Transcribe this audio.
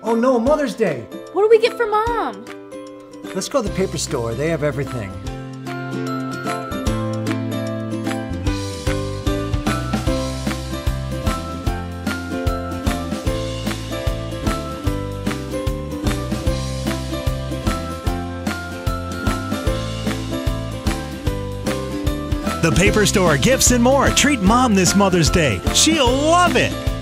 Oh no, Mother's Day! What do we get for Mom? Let's go to the paper store. They have everything. The Paper Store, gifts and more. Treat Mom this Mother's Day. She'll love it.